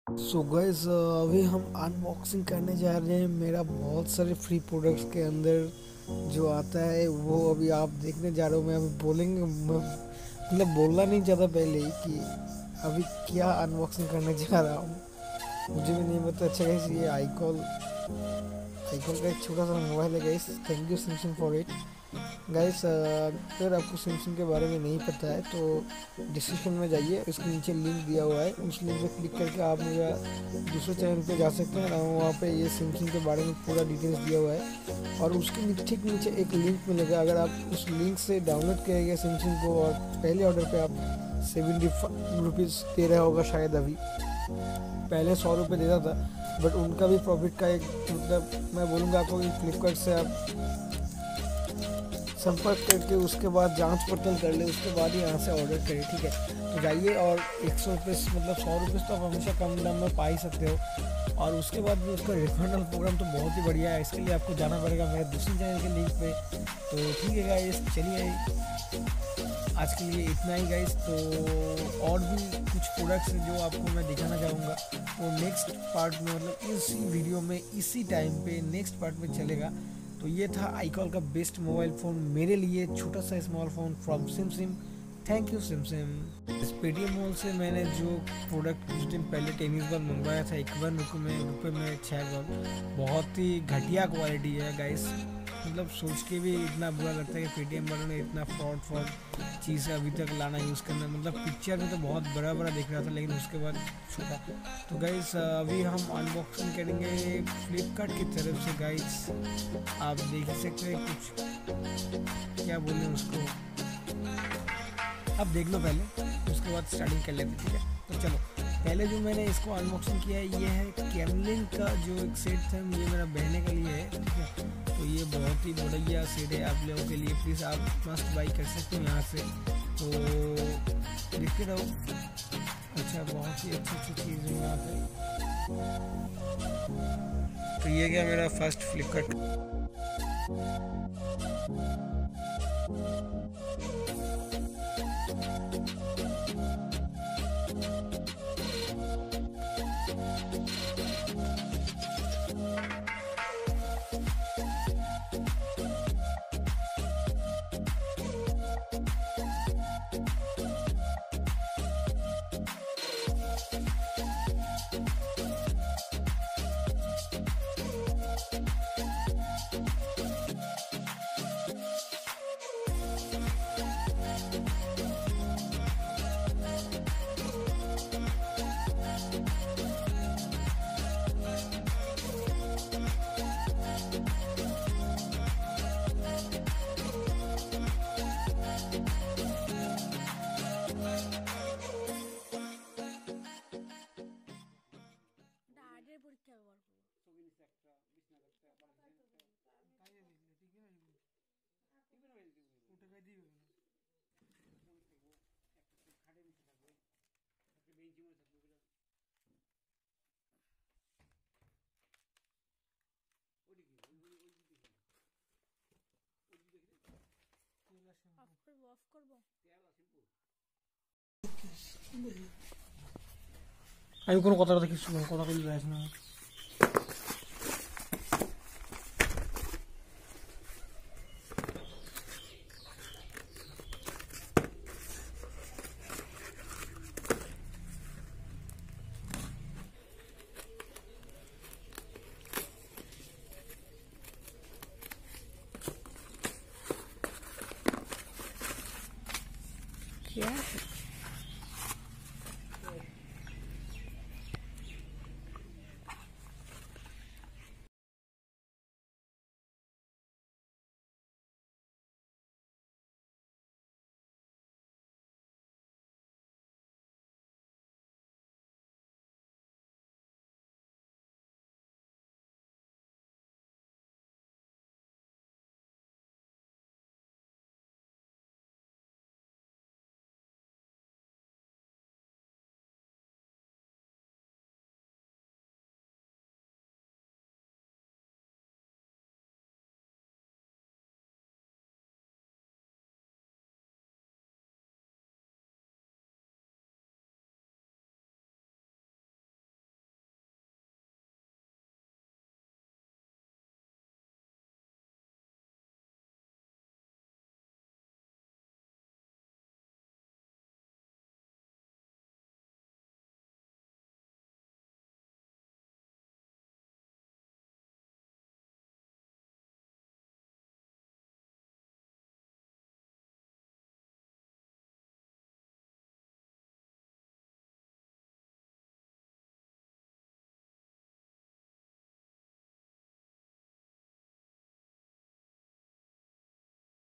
So guys अभी हम unboxing करने जा रहे हैं। मेरा बहुत सारे फ्री प्रोडक्ट्स के अंदर जो आता है वो अभी आप देखने जा रहे हो। मैं अभी मतलब बोलना नहीं चाहता पहले ही कि अभी क्या अनबॉक्सिंग करने जा रहा हूँ। मुझे भी नहीं पता। अच्छा गाइस, ये आईकॉल का एक छोटा सा मोबाइल है guys. Thank you Samsung for it. Guys अगर आपको सैमसंग के बारे में नहीं पता है तो डिस्क्रिप्शन में जाइए, इसके नीचे लिंक दिया हुआ है। उस लिंक पे क्लिक करके आप मेरा दूसरे चैनल पे जा सकते हैं। वहाँ पे ये सैमसंग के बारे में पूरा डिटेल्स दिया हुआ है और उसके ठीक नीचे एक लिंक मिलेगा। अगर आप उस लिंक से डाउनलोड करेंगे सैमसंग को और पहले ऑर्डर पे आप 70 रुपीज़ दे रहा होगा शायद। अभी पहले 100 रुपये देता था, बट उनका भी प्रॉफिट का एक मतलब मैं बोलूँगा आपको कि फ्लिपकार्ट से आप संपर्क करके उसके बाद जांच पड़ताल कर ले, उसके बाद ही यहाँ से ऑर्डर करें, ठीक है। तो जाइए और 100 रुपये मतलब 100 रुपये तो आप हमेशा कम दाम में पा ही सकते हो। और उसके बाद भी उसका रिफंडल प्रोग्राम तो बहुत ही बढ़िया है। इसके लिए आपको जाना पड़ेगा मेरे दूसरे चैनल के लिंक पे। तो ठीक है गाइस, चलिए आज के लिए इतना ही गाइस। तो और भी कुछ प्रोडक्ट्स जो आपको मैं दिखाना चाहूँगा वो नेक्स्ट पार्ट में, मतलब इसी वीडियो में इसी टाइम पे नेक्स्ट पार्ट में चलेगा। तो ये था आईकॉल का बेस्ट मोबाइल फ़ोन मेरे लिए, छोटा सा small phone from Simsim. Thank you Simsim. इस पेटीएम मॉल से मैंने जो प्रोडक्ट कुछ दिन पहले टेनिस बॉल मंगवाया था 51 रुपये में 6 बॉल, बहुत ही घटिया क्वालिटी है गाइस। मतलब सोच के भी इतना बुरा लगता है कि पेटीएम वालों ने इतना फ्रॉड चीज़ अभी तक लाना यूज़ करना। मतलब पिक्चर में तो बहुत बड़ा बड़ा दिख रहा था लेकिन उसके बाद छोटा। तो गाइस अभी हम अनबॉक्सिंग करेंगे फ्लिपकार्ट की तरफ से गाइस। आप देख ही सकते हैं कुछ, क्या बोलें उसको, अब देख लो पहले, उसके बाद स्टार्टिंग कर लेते, ठीक है। तो चलो, पहले जो मैंने इसको अनबॉक्सिंग किया है ये है कैमलिन का जो एक सेट था, ये मेरा बहने के लिए है, ठीक है। तो ये बहुत ही बढ़िया सेट है आप लोगों के लिए, प्लीज़ आप मस्ट बाई कर सकते हो यहाँ से। तो देखते रहो, अच्छा बहुत ही अच्छी अच्छी चीज़ है यहाँ पे। तो ये क्या मेरा फर्स्ट फ्लिपकार्ट আমি কোনো কথাটা কিছু কথা বলি না।